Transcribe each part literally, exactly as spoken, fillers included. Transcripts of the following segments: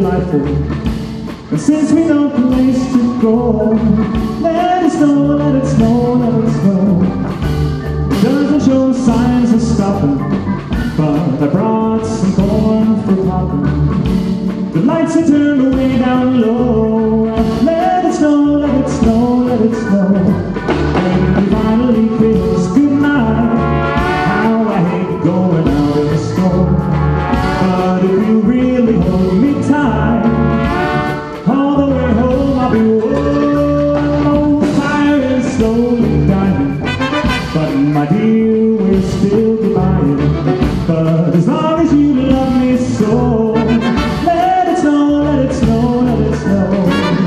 delightful. And since we no place to go, let it snow, let it snow, let it snow. It doesn't show signs of stopping, but I brought some corn for popping. The lights are turned way down low. Let it snow, let it snow, let it snow. And we finally kiss goodnight. How I hate going out in the snow. But if you really hold me tight, all the way home I'll be warm. Oh, fire is slowly dying, but my dear, we're still goodbye. But as long as you love me so, let it snow, let it snow, let it snow.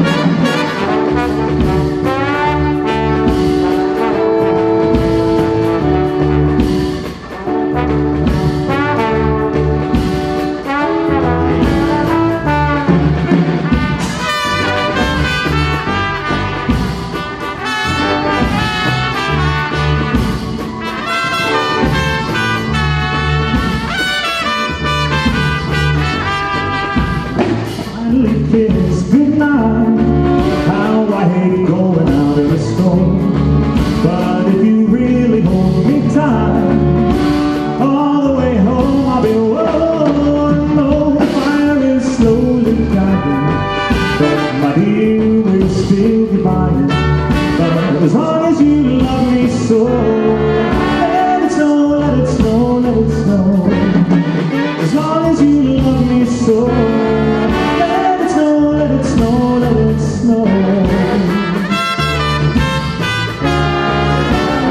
Kiss goodnight. How I hate going out in the snow. But if you really hold me tight, all the way home I'll be warm. No, fire is slowly dying, but my dear, we're still goodbye. But as long as you love me so, let it snow, let it snow, let it snow. As long as you love me so, let it snow, let it snow, let it snow.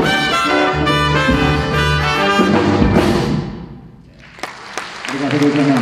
ありがとうございます。